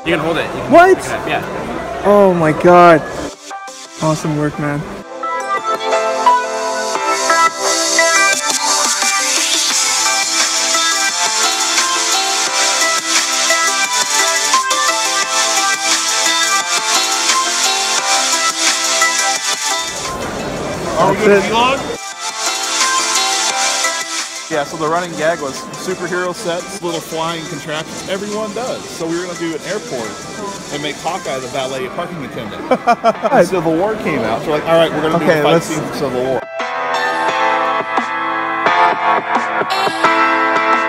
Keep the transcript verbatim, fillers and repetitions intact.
You can hold it. You can What? pick it up, yeah. Oh my god. Awesome work, man. Are we That's going it. to vlog? Yeah, so the running gag was superhero sets, little flying contraptions. Everyone does. So we were going to do an airport and make Hawkeye the valet parking attendant. And Civil War came out. So we're like, all right, we're going to Okay, do a fight let's- scene from Civil War.